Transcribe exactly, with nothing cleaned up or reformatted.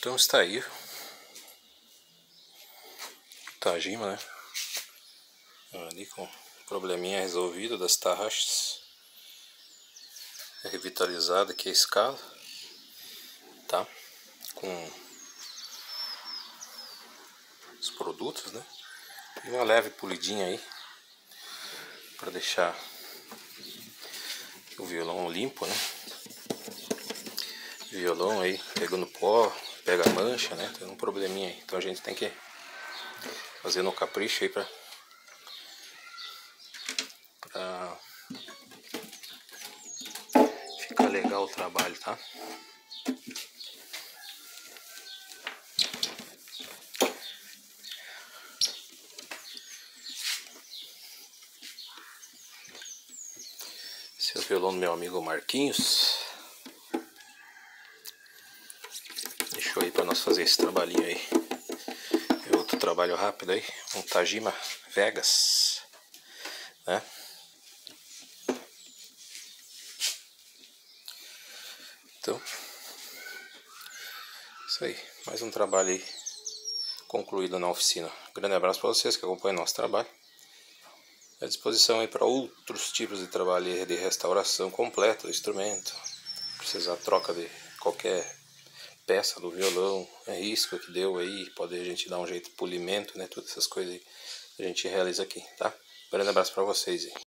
Então está aí o Tajima, né? Ali com probleminha resolvido das tarraxas. É revitalizada aqui a escala, tá? Com os produtos, né? E uma leve polidinha aí para deixar o violão limpo, né? O violão aí pegando pó, pega mancha, né? Tem um probleminha aí. Então a gente tem que fazer no capricho aí pra, pra ficar legal o trabalho, tá? Esse é o violão do meu amigo Marquinhos. Deixou aí pra nós fazer esse trabalhinho aí. É outro trabalho rápido aí. Um Tajima Vegas, né? Então, isso aí. Mais um trabalho aí concluído na oficina. Grande abraço para vocês que acompanham nosso trabalho. À disposição aí para outros tipos de trabalho de restauração completa do instrumento. Precisar troca de qualquer peça do violão, é risco que deu aí, pode a gente dar um jeito de polimento, né? Todas essas coisas aí a gente realiza aqui, tá? Grande abraço para vocês aí.